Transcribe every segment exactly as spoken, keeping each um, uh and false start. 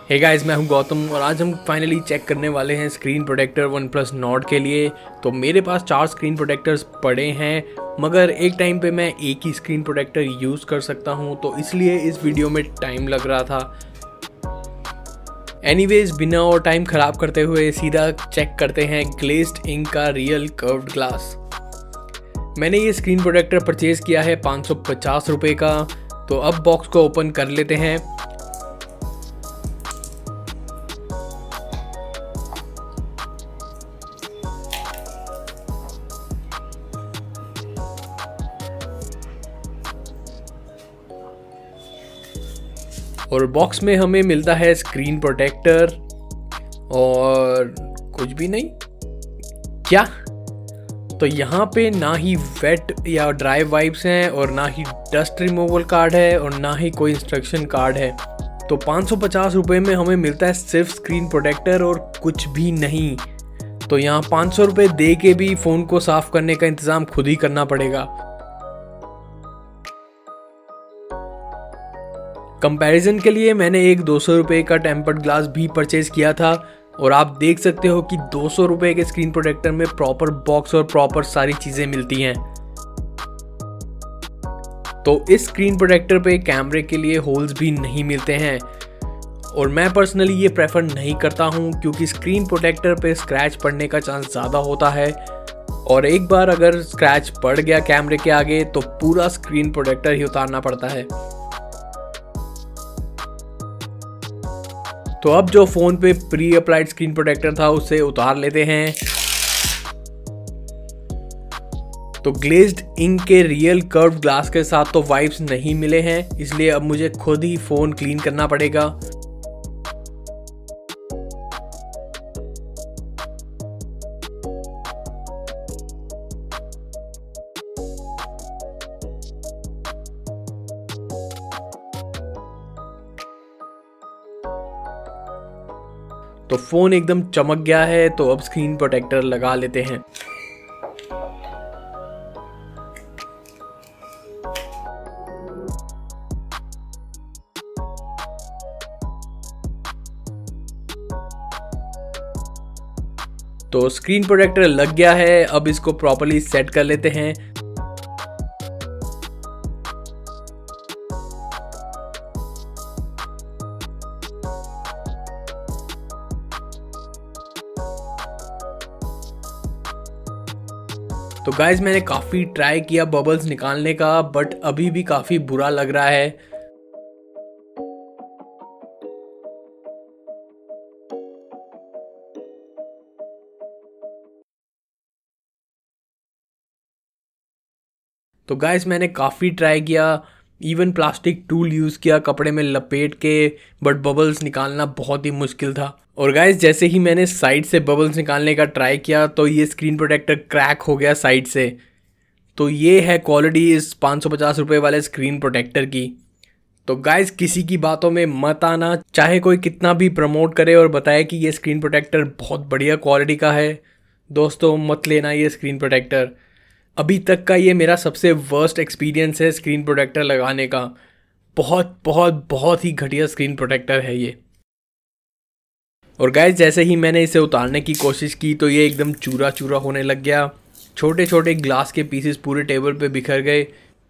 Hey guys, मैं हूं गौतम और आज हम फाइनली चेक करने वाले हैं screen protector OnePlus Nord के लिए। तो मेरे पास चार स्क्रीन प्रोटेक्टर्स पड़े हैं, मगर एक टाइम पे मैं एक ही स्क्रीन प्रोटेक्टर यूज़ कर सकता हूं, तो इसलिए इस वीडियो में टाइम लग रहा था। एनीवेज, बिना और टाइम ख़राब करते हुए सीधा चेक करते हैं ग्लेज्ड इंक का रियल कर्व्ड ग्लास। मैंने ये स्क्रीन प्रोटेक्टर परचेज़ किया है पाँच सौ पचास रुपये का। तो अब बॉक्स को ओपन कर लेते हैं। और बॉक्स में हमें मिलता है स्क्रीन प्रोटेक्टर और कुछ भी नहीं। क्या? तो यहाँ पे ना ही वेट या ड्राई वाइप्स हैं और ना ही डस्ट रिमूवल कार्ड है और ना ही कोई इंस्ट्रक्शन कार्ड है। तो पाँच सौ पचास रुपये में हमें मिलता है सिर्फ स्क्रीन प्रोटेक्टर और कुछ भी नहीं। तो यहाँ पाँच सौ रुपये दे के भी फ़ोन को साफ़ करने का इंतज़ाम खुद ही करना पड़ेगा। कंपैरिजन के लिए मैंने एक दो सौ रुपये का टेम्पर्ड ग्लास भी परचेज़ किया था और आप देख सकते हो कि दो सौ रुपये के स्क्रीन प्रोटेक्टर में प्रॉपर बॉक्स और प्रॉपर सारी चीज़ें मिलती हैं। तो इस स्क्रीन प्रोटेक्टर पे कैमरे के लिए होल्स भी नहीं मिलते हैं और मैं पर्सनली ये प्रेफर नहीं करता हूँ, क्योंकि स्क्रीन प्रोटेक्टर पे स्क्रैच पड़ने का चांस ज़्यादा होता है और एक बार अगर स्क्रैच पड़ गया कैमरे के आगे तो पूरा स्क्रीन प्रोटेक्टर ही उतारना पड़ता है। तो अब जो फ़ोन पे प्री अप्लाइड स्क्रीन प्रोटेक्टर था उसे उतार लेते हैं। तो ग्लेज्ड इंक के रियल कर्व्ड ग्लास के साथ तो वाइप्स नहीं मिले हैं, इसलिए अब मुझे खुद ही फ़ोन क्लीन करना पड़ेगा। तो फ़ोन एकदम चमक गया है, तो अब स्क्रीन प्रोटेक्टर लगा लेते हैं। तो स्क्रीन प्रोटेक्टर लग गया है, अब इसको प्रॉपर्ली सेट कर लेते हैं। तो गाइज, मैंने काफ़ी ट्राई किया बबल्स निकालने का, बट अभी भी काफ़ी बुरा लग रहा है। तो गाइज, मैंने काफ़ी ट्राई किया, इवन प्लास्टिक टूल यूज़ किया कपड़े में लपेट के, बट बबल्स निकालना बहुत ही मुश्किल था। और गाइज, जैसे ही मैंने साइड से बबल्स निकालने का ट्राई किया तो ये स्क्रीन प्रोटेक्टर क्रैक हो गया साइड से। तो ये है क्वालिटी इस पाँच सौ पचास रुपये वाले स्क्रीन प्रोटेक्टर की। तो गाइज, किसी की बातों में मत आना, चाहे कोई कितना भी प्रमोट करे और बताए कि ये स्क्रीन प्रोटेक्टर बहुत बढ़िया क्वालिटी का है। दोस्तों, मत लेना ये स्क्रीन प्रोटेक्टर। अभी तक का ये मेरा सबसे वर्स्ट एक्सपीरियंस है स्क्रीन प्रोटेक्टर लगाने का। बहुत बहुत बहुत ही घटिया स्क्रीन प्रोटेक्टर है ये। और गाइस, जैसे ही मैंने इसे उतारने की कोशिश की तो ये एकदम चूरा चूरा होने लग गया। छोटे छोटे ग्लास के पीसेस पूरे टेबल पे बिखर गए।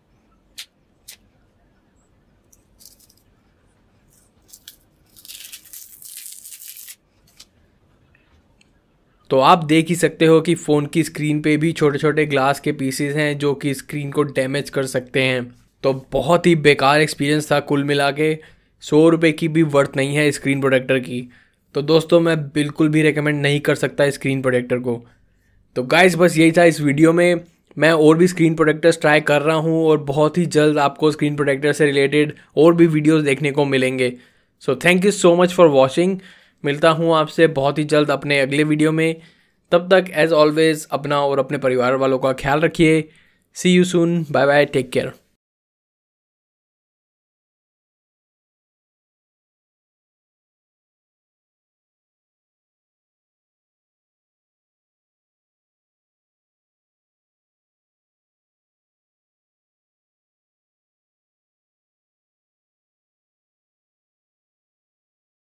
तो आप देख ही सकते हो कि फ़ोन की स्क्रीन पे भी छोटे छोटे ग्लास के पीसेस हैं जो कि स्क्रीन को डैमेज कर सकते हैं। तो बहुत ही बेकार एक्सपीरियंस था। कुल मिला के सौ रुपये की भी वर्थ नहीं है स्क्रीन प्रोटेक्टर की। तो दोस्तों, मैं बिल्कुल भी रेकमेंड नहीं कर सकता स्क्रीन प्रोटेक्टर को। तो गाइस, बस यही था इस वीडियो में। मैं और भी स्क्रीन प्रोटेक्टर्स ट्राई कर रहा हूँ और बहुत ही जल्द आपको स्क्रीन प्रोटेक्टर से रिलेटेड और भी वीडियोस देखने को मिलेंगे। So thank you so much for watching. मिलता हूँ आपसे बहुत ही जल्द अपने अगले वीडियो में। तब तक एज ऑलवेज अपना और अपने परिवार वालों का ख्याल रखिए। See you soon. Bye bye. Take care.